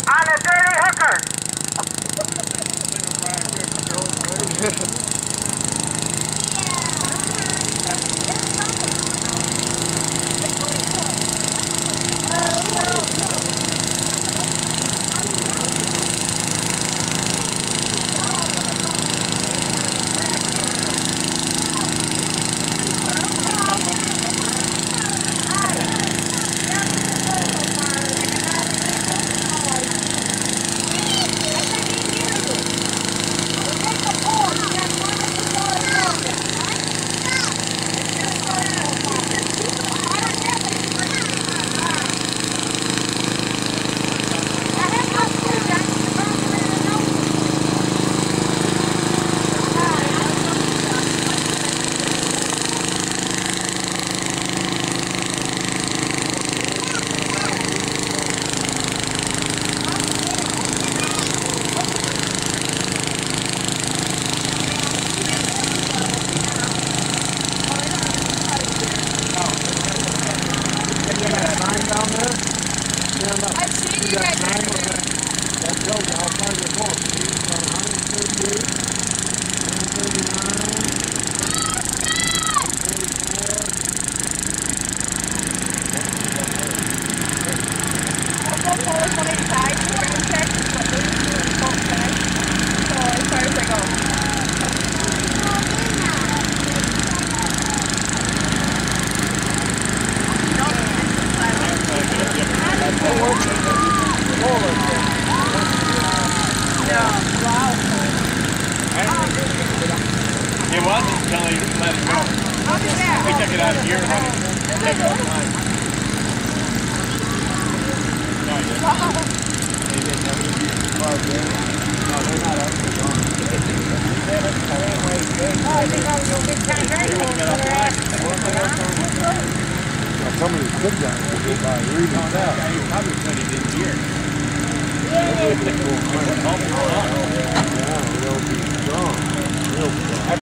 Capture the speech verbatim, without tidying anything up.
on a dirty hooker. I've seen you guys. That tells you how far you're going. See, from one thirty-eight, one thirty-nine, one forty-four. I'll go forward one eighty-five. We're going to check what we're doing. So as far as I go. It wasn't until he let it go. We took it out of here and take it offline. No, he didn't. He didn't know. Well, yeah. No, they're not up. Oh, I think I was going to get kind of ready for Now, some of these good guys will go by reading. No, no, he probably said he didn't hear. Yeah, they'll be strong. Real strong.